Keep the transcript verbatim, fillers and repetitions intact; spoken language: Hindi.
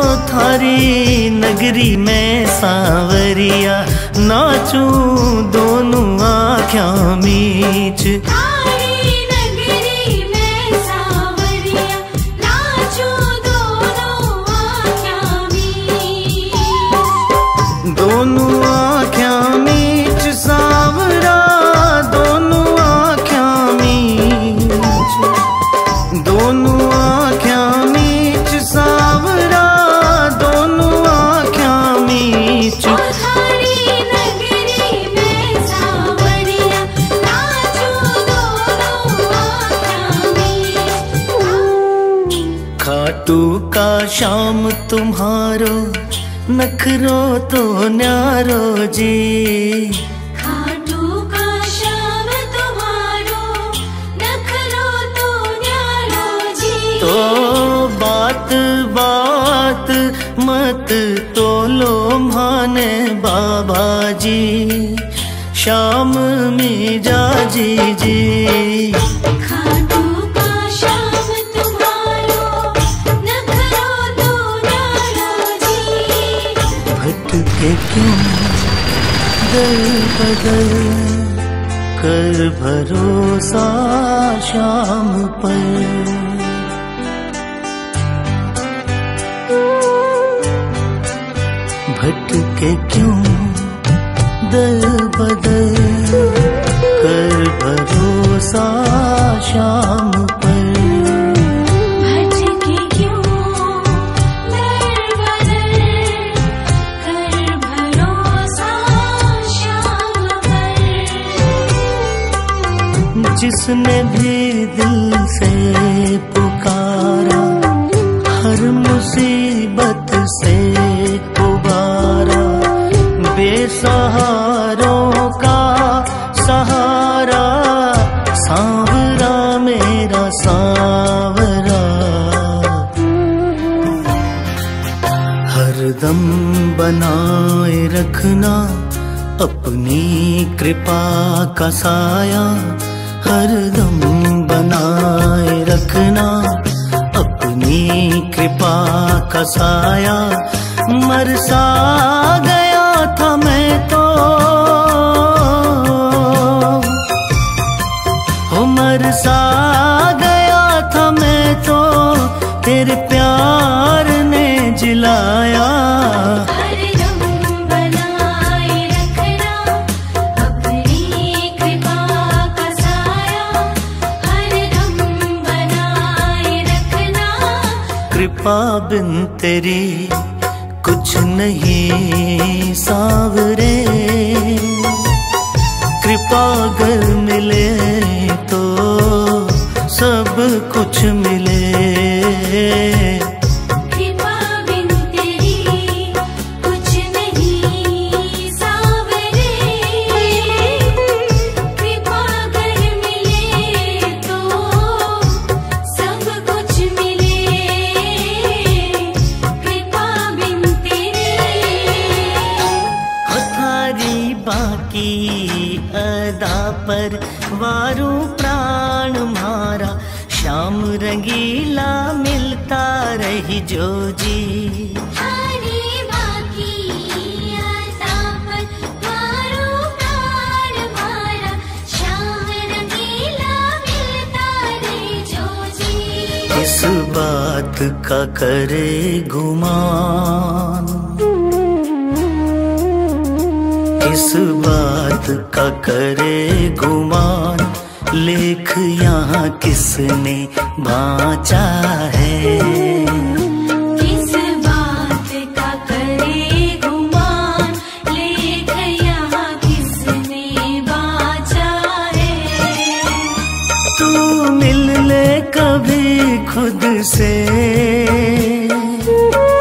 थारी नगरी में सांवरिया, नाचूं दोनों आँखों मीच। थारी नगरी में सांवरिया, नाचूं दोनों आँखों मीच। दोनों आँखों मीच सांवरा, दोनों आँखों मीच। दोनों आँखों मीच सांवरा, दोनों आँखों मीच। थारी नगरी में सांवरिया, नाचूं दोनों आँखों मीच। खाटू का शाम तुम्हारो, नखरो तो न्यारो जी। खाटू का शाम तुम्हारो, नखरो तो न्यारो जी। तो बात बात मत तोलो माने बाबा जी, शाम में जाजी जी। खाटू का शाम तुम्हारो, नखरो तो न्यारो जी। भटके क्यों दर बदल कर भरोसा शाम पर। भटके क्यों दल बदल कर भरोसा शाम पर। भटके क्यों दर बदल कर भरोसा शाम पर। जिसने भी दिल से पुकारा, हर मुसीबत से उबारा, बेसहारों का सहारा, सांवरा मेरा सांवरा। हरदम बनाए रखना अपनी कृपा का साया, हरदम बनाए रखना अपनी कृपा का साया। मर सा गया था मैं तो, हो मर सा गया था मैं तो, तेरे प्यार ने जिलाया। हरदम बनाए रखना अपनी कृपा का साया, हरदम बनाए रखना। कृपा बिन तेरी कुछ नहीं सांवरे, कृपा अगर मिले तो सब कुछ मिले। कृपा बिन तेरी कुछ नहीं सांवरे, कृपा अगर मिले तो सब कुछ मिले। कृपा बिन तेरी। थारी बाकी अदा पर वारू प्राण मारा, शाम रंगीला मिलता रही जो जी। थारी बाकी अदा पर वारू प्राण मारा, शाम रंगीला मिलता रही जो जी। इस बात का करे गुमान, इस बात का करे गुमान, लेख यहाँ किसने बाँचा है। किस बात का करे गुमान, लेख यहाँ किसने बाँचा है। तू मिल ले कभी खुद से,